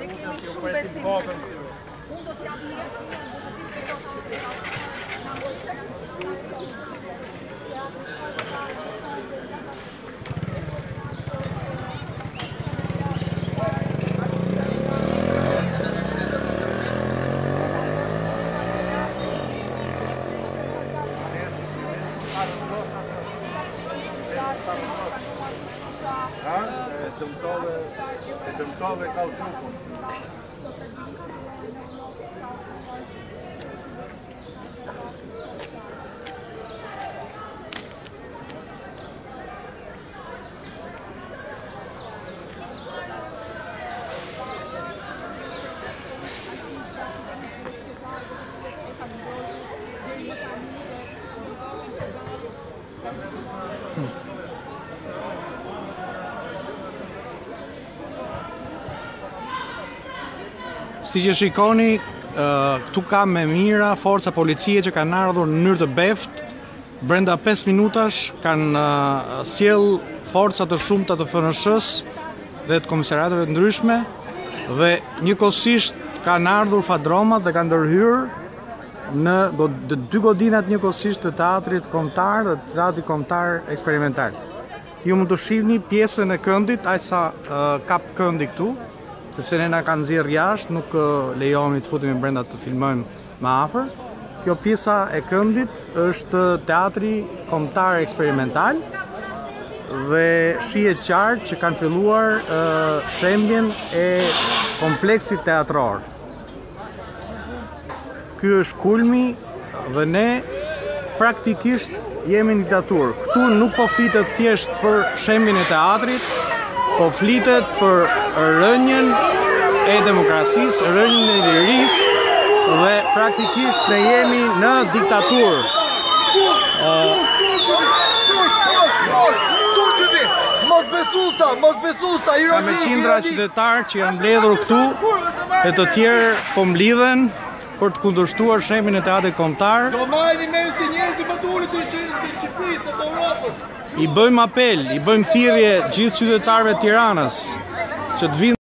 Ne kemi shumë besim. Unë do t'jap një e dëmtove kauçukun. Si që shikoni, këtu ka me mira forca policie që kanë ardhur në mënyrë të beft. Brenda 5 minutash kanë sjell forca të shumta të FNSH-s dhe të komisariateve të ndryshme dhe njëkohësisht kanë ardhur fadromat dhe kanë ndërhyrë në 2 godinat njëkohësisht të teatrit kombëtar dhe teatrit kombëtar eksperimental. Ju mund të shihni pjesën e këndit, aq sa kap këndi këtu, sepse ne na kanë nxjerrë jashtë, nuk lejohemi të futemi brenda të filmojmë më afër. Kjo pjesa e këndit është teatri kombëtar eksperimental dhe shihet qartë që kanë filluar shembjen e kompleksit teatror. Ky është kulmi dhe ne praktikisht jemi në diktaturë. Këtu nuk po flitet thjesht për shembjen e teatrit, po flitet për rënjen e demokracisë, rënjen e lirisë dhe praktikisht ne jemi në diktaturë. Mos besusa, ironi. Me qindra qytetarë që janë mbledhur këtu e të tjerë po mblidhen për të kundërshtuar shembjen e teatrit kombëtar. Do marrni me si njerëz më të ulët të Shqipërisë, të Evropës. I bëjmë apel, i bëjmë thirrje gjithë qytetarëve të Tiranës që të vinë